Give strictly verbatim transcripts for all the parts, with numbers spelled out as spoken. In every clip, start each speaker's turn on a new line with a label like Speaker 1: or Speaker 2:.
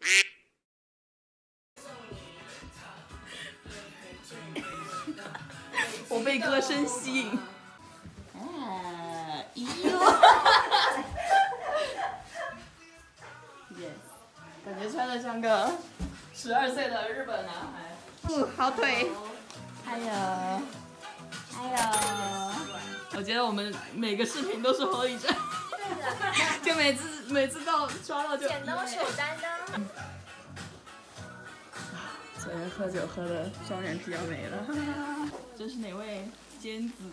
Speaker 1: 我被歌声吸引。哎呦 ，yes， 感觉穿的像个十二岁的日本男孩。嗯，好腿。还有，还有，我觉得我们每个视频都是何以琛，就每次每次到刷到就。
Speaker 2: 剪刀手担当。
Speaker 1: 昨天喝酒喝的双眼皮要没了。这是哪位仙子？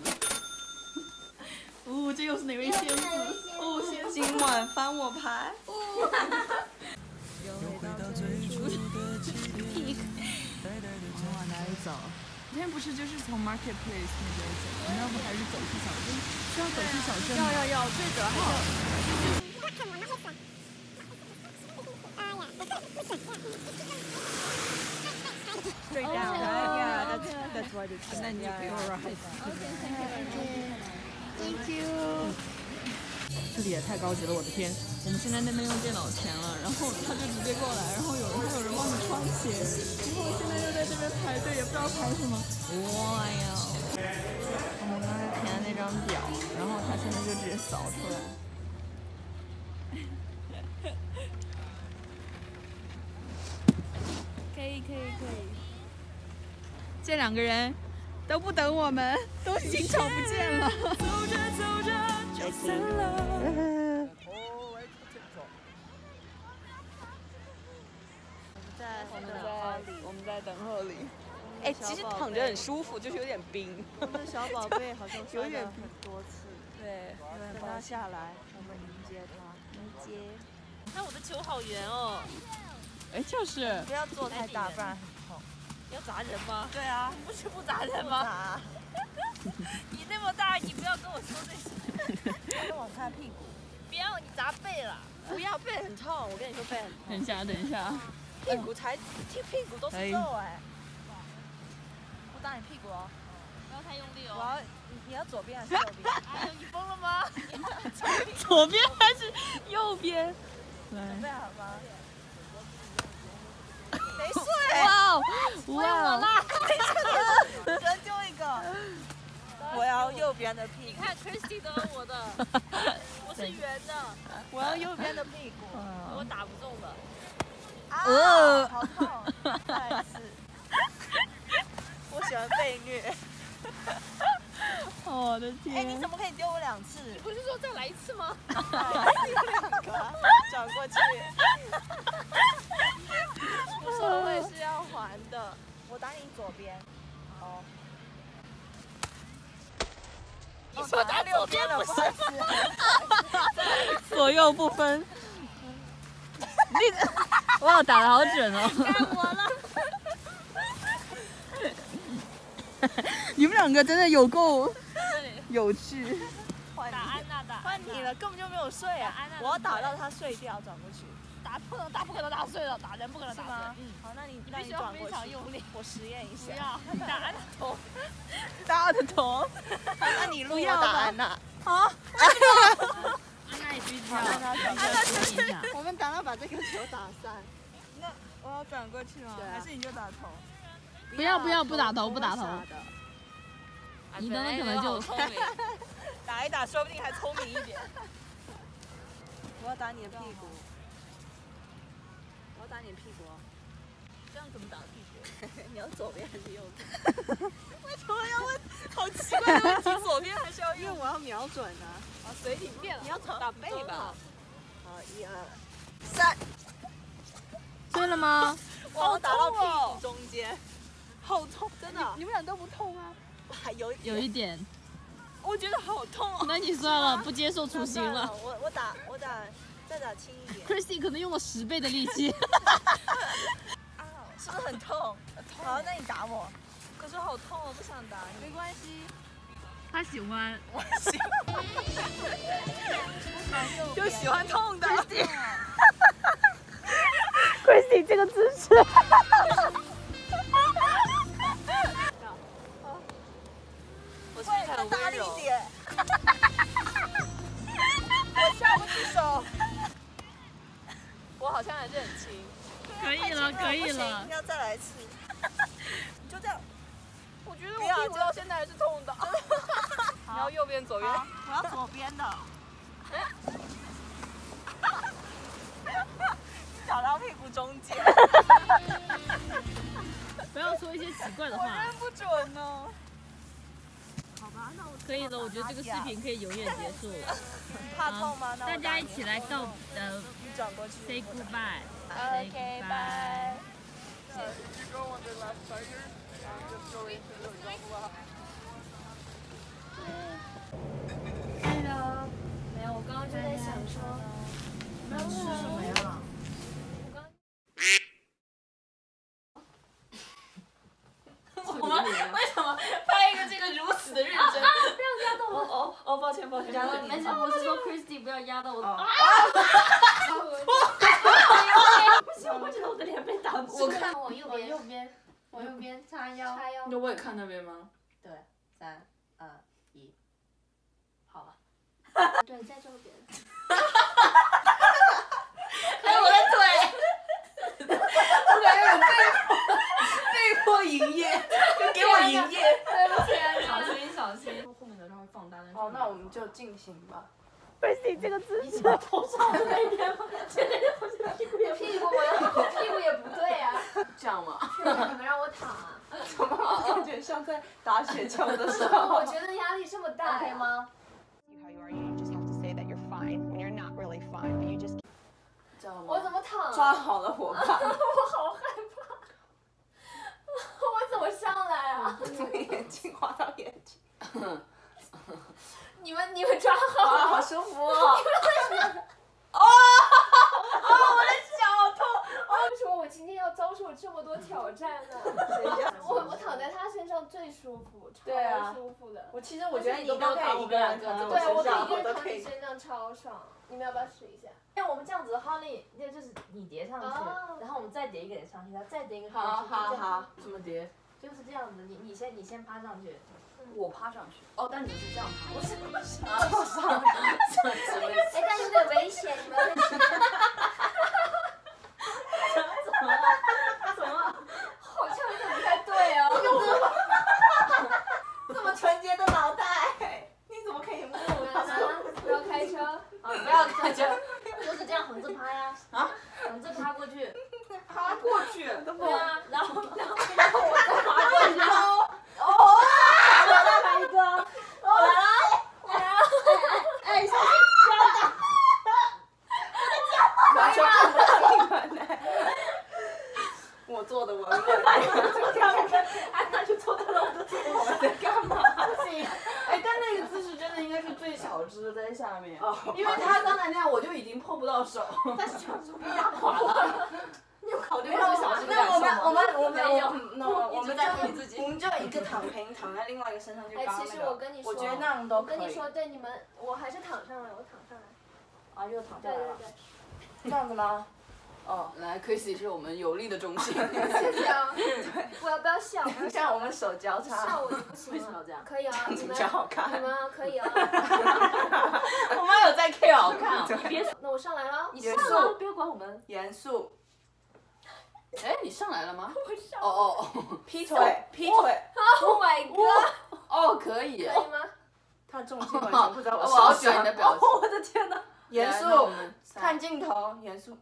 Speaker 1: 哦，这又是哪位仙子？哦，仙子今晚翻我牌。哦。又回到最初的起点。往哪里走？今天不是就是从 Marketplace 那边走，你要不还是走去小镇？需要走去小镇吗？
Speaker 2: 要要要，最主要还是。Straight down, right? Yeah, that's that's why it's.
Speaker 1: And then you feel right.
Speaker 2: Thank you.
Speaker 1: 这里也太高级了，我的天！我们现在那边用电脑钱了，然后他就直接过来，然后有人还有人帮你穿鞋，然后我现在又在这边排队，也不知道排什么。哇呀！我们刚才填的那张表，然后他现在就直接扫出来。可以可以可以。这两个人都不等我们，都已经找不见了。走着走着就散了。在我们在我们在等候里。哎，其实躺着很舒服，就是有点冰。
Speaker 2: 我们的小宝贝好像
Speaker 1: 有点
Speaker 2: 很多次。
Speaker 1: 对，
Speaker 2: 等他下来，我们迎接他。迎接。
Speaker 3: 看我的球好圆哦。
Speaker 1: 哎，就是。
Speaker 2: 不要做太大，不然很痛。
Speaker 3: 要砸人吗？
Speaker 2: 对啊，
Speaker 3: 不是不砸人吗？你那么大，你不要跟我说这些。
Speaker 2: 跟我看屁股。
Speaker 3: 不要，你砸背了。
Speaker 2: 不要，背很痛。我跟你说，背很痛。
Speaker 1: 等一下，等一下。
Speaker 2: 屁股才，屁股都是肉哎。我打你屁股哦。
Speaker 3: 不要太用力哦。
Speaker 2: 我要，你要左边还是右边？
Speaker 3: 哎呦，你疯了吗？
Speaker 1: 左边还是右边？
Speaker 2: 准备好吗？没睡。
Speaker 1: 哇哦！
Speaker 3: 我有我啦！
Speaker 2: 人丢一个。我要右边的屁股。
Speaker 3: 你看 ，Christy 都有我的，我是圆的。
Speaker 2: 我要右边的屁股。
Speaker 3: 我打不中了。
Speaker 2: 啊！好痛！再一次。我喜欢被虐。
Speaker 1: 我的天！
Speaker 2: 哎，你怎么可以丢我两次？
Speaker 3: 你不是说再来一次吗？
Speaker 2: 两个，转过去。无所谓是要还的。我打你左边。好。
Speaker 3: 你说打右边了，不是？
Speaker 1: 左右不分。你，哇，打得好准哦！
Speaker 3: 该我了。
Speaker 1: 你们两个真的有够有趣。
Speaker 3: 打安娜打。
Speaker 2: 换你了，根本就没有睡啊！我要打到他睡掉，转过去。
Speaker 3: 打不能打，不可能打碎了，打人不可能打碎。
Speaker 2: 嗯。好，那你那
Speaker 3: 必须要非
Speaker 2: 你转过去。
Speaker 3: 常用力。
Speaker 2: 我实验一下。
Speaker 3: 不要，你打安娜头。
Speaker 1: 打我的头。
Speaker 2: 那你录我打安娜。
Speaker 1: 好。
Speaker 3: 安娜也必须要。安娜
Speaker 2: 试一下。我们打到把这个球打散。
Speaker 1: 那我要转过去吗？还是你就打头？
Speaker 3: 不要不要，不打头不打头。
Speaker 1: 你等等可能就
Speaker 2: 打一打，说不定还聪明一点。我要打你的屁股。我要打你的屁股。
Speaker 3: 这样怎么打屁股？
Speaker 2: 你要左边还是右边？
Speaker 3: 为什么要问好奇怪的问题？左边还是要右？
Speaker 2: 因为我要瞄准啊。
Speaker 3: 啊，随你便了。
Speaker 2: 你要打背吧？好，一二
Speaker 1: 三。对了吗？
Speaker 2: 我要打到屁股中间。好痛，真的。
Speaker 3: 你们俩都不痛吗？
Speaker 2: 还有
Speaker 1: 有一点。
Speaker 3: 我觉得好痛哦。
Speaker 1: 那你算了，不接受处刑了。
Speaker 2: 我我打我打再打轻一点。
Speaker 1: Christy 可能用了十倍的力气。
Speaker 2: 啊，是不是很痛？好，那你打我。可是好痛，我不想打你。
Speaker 3: 没关系。
Speaker 1: 他喜欢。
Speaker 2: 我喜欢。
Speaker 3: 就喜欢痛的。
Speaker 1: Christy 这个姿势。
Speaker 2: 我是很大力一点。我下不去手。
Speaker 3: 我好像还是很轻。
Speaker 1: 可以了，可以了。
Speaker 2: 要再来一次。就这样。
Speaker 3: 我觉得我屁股到现在还是痛的。
Speaker 2: 你要右边左边？
Speaker 3: 我要左边的。
Speaker 2: 找到屁股中间。
Speaker 1: 不要说一些奇怪的话。
Speaker 2: 我认不准呢。
Speaker 3: 好吧，那我
Speaker 1: 可以了，我觉得这个视频可以永远结束。
Speaker 2: 怕痛吗？
Speaker 1: 大家一起来告呃
Speaker 2: 你转过去。
Speaker 1: say goodbye。
Speaker 2: OK， 拜。
Speaker 3: Hello， 没有，我刚刚就在想说，你要吃什么呀？
Speaker 2: 我们为什么拍一个这个如此的认真？
Speaker 3: 不要压到我！
Speaker 2: 哦哦，抱歉抱歉。
Speaker 3: 没事，我是说 Christy 不要压到我。啊！不行，我觉得我的脸被挡住了。
Speaker 4: 我看
Speaker 3: 我右边，右边，我右边叉腰，叉腰。
Speaker 4: 那我也看那边吗？
Speaker 3: 对，三二一，好了。对，在这边。
Speaker 2: 还有我的腿。我感觉有被迫被迫营业，就给我营业。
Speaker 3: 对不起啊，
Speaker 1: 小心小心，后面的它会放大。
Speaker 4: 好，那我们就进行吧。
Speaker 3: Christy 这个姿势，头上的那边吗？现在我现在屁股也屁股我要屁股也不对啊。
Speaker 4: 这样吗？
Speaker 3: 你们让我躺啊？
Speaker 4: 怎么感觉像在打雪球的时候？
Speaker 3: 我觉得压力这么大，OK吗？
Speaker 5: How you are, you just have to say that you're fine when you're not really fine, but you just.
Speaker 4: 知道吗？
Speaker 3: 我怎么躺？
Speaker 4: 抓好了伙伴。
Speaker 3: 我好害怕。我怎么上来啊？
Speaker 4: 从眼睛滑到眼睛。
Speaker 3: 你们你们抓好。
Speaker 4: 啊，好舒服哦。
Speaker 3: 哦，我的脚好痛！为什么我今天要遭受这么多挑战呢？我我躺在他身上最舒服，超舒服的。
Speaker 4: 我其实我觉得你都可以一个人躺在我
Speaker 3: 对，我
Speaker 4: 身上，
Speaker 3: 可以一个人躺
Speaker 4: 我都可以。
Speaker 3: 你身上超爽。你们要不要试一下？因为我们这样子的话，那那就是你叠上去，然后我们再叠一个人上去，然后再叠一个上去。
Speaker 4: 好好好，怎么叠？
Speaker 3: 就是这样子，你你先你先趴上去。
Speaker 4: 我趴上去。哦，但你是这样趴。
Speaker 3: 不是不是。
Speaker 4: 啊，上去。
Speaker 3: 哎，但有点危险，你们会。怎么了？怎么了？好像有点不太对哦。
Speaker 4: 这么纯洁的脑袋，你怎么可以摸
Speaker 3: 我？不要开车啊！
Speaker 4: 不要开车，
Speaker 3: 就是这样横着趴呀。啊？横着趴过去。
Speaker 4: 趴过去。
Speaker 3: 对啊，然后然后然后我再趴过去。哦。我再来一个。我来了，我来了。哎，小心不要打。
Speaker 4: 完全看不到你们呢。我做的稳稳的。
Speaker 3: 安娜就坐在了我的腿。
Speaker 4: 我们在干嘛？
Speaker 3: 不行。
Speaker 4: 哎，但那个姿势真的应该是最小只在下面，因为他刚才那样我就已经碰不到手。
Speaker 3: 但是这样子被压垮了。你有考虑过小心的
Speaker 4: 那我们我们我们
Speaker 3: 没有，
Speaker 4: 那我们就
Speaker 3: 自己
Speaker 4: 我们就一个躺平，躺在另外一个身上就刚
Speaker 3: 哎，
Speaker 4: 刚那个。
Speaker 3: 其实我跟你说，
Speaker 4: 我觉得那样都可以。
Speaker 3: 我跟你说，对你们，我还是躺上来，我躺上来。
Speaker 4: 啊，又躺下
Speaker 3: 对
Speaker 4: 来了。
Speaker 3: 对对。
Speaker 4: 这样子吗？哦，来 ，Chrissy 是我们有力的中心。
Speaker 3: 谢谢啊。不要不要笑。
Speaker 4: 像我们手交叉。
Speaker 3: 笑我就不行了。
Speaker 4: 为什么要这样？
Speaker 3: 可以啊，你们
Speaker 4: 比较好看。
Speaker 3: 你们啊，可以啊。
Speaker 4: 我们有在 care 好看。
Speaker 3: 你别，那我上来了。
Speaker 4: 你上了，
Speaker 3: 不要管我们。
Speaker 4: 严肃。
Speaker 1: 哎，你上来了吗？
Speaker 3: 我上。
Speaker 4: 哦哦哦，劈腿，劈腿。
Speaker 3: Oh my god！
Speaker 1: 哦，可以。
Speaker 3: 可以吗？
Speaker 4: 他重心完全不在我
Speaker 1: 我好喜
Speaker 4: 身上。
Speaker 1: 欢你的表情。
Speaker 4: 我的天哪！严肃，看镜头，严肃。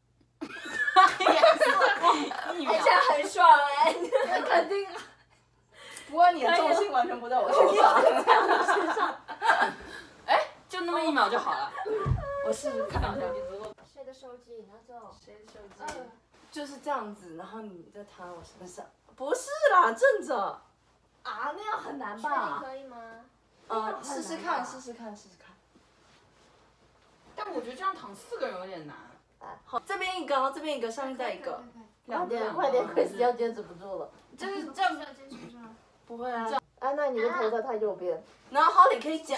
Speaker 3: 哎，这样很爽哎！肯定。
Speaker 4: 不过你的重心完全不在我身上。
Speaker 1: 哎，就那么一秒就好了。
Speaker 4: 我试试看一下。
Speaker 3: 谁的手机？拿走。
Speaker 4: 谁的手机？就是这样子，然后你再躺我身上。不是啦，正着。
Speaker 3: 啊，那样很难吧？可以吗？
Speaker 4: 嗯，试试看，试试看，试试看。
Speaker 1: 但我觉得这样躺四个人有点难。
Speaker 4: 好，这边一个，这边一个，上面再一个。
Speaker 3: 快点，快点 ，Chris 要坚持不住了。
Speaker 1: 就是这样。
Speaker 4: 不会啊。
Speaker 3: 安娜，你的头在他右边。
Speaker 4: 然后 Holly 可以讲。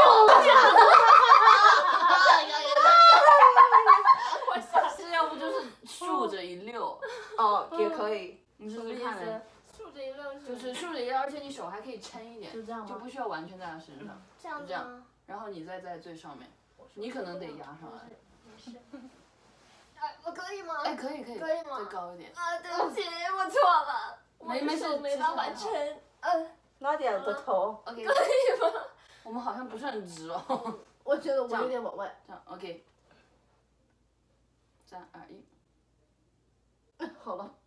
Speaker 1: 是要不就是竖着一溜。
Speaker 4: 哦，也可以。
Speaker 1: 你试试看呢？
Speaker 3: 竖着一溜是。
Speaker 1: 就是竖着一溜，而且你手还可以撑一点，
Speaker 4: 就这样吗？
Speaker 1: 就不需要完全在他身上。
Speaker 3: 这样
Speaker 1: 这样，然后你再在最上面，你可能得压上来。
Speaker 3: 没事。 哎，我可以吗？
Speaker 2: 哎，可以可以，
Speaker 3: 可以吗？
Speaker 2: 再高一点。
Speaker 3: 啊，对不起，我错了，
Speaker 2: 没没事，
Speaker 3: 没办法撑。嗯，
Speaker 4: 拉点的头。
Speaker 2: OK。
Speaker 3: 可以吗？
Speaker 2: 我们好像不是很直哦。
Speaker 4: 我觉得我有点往外。
Speaker 2: 这样 OK。三二一。
Speaker 4: 好了。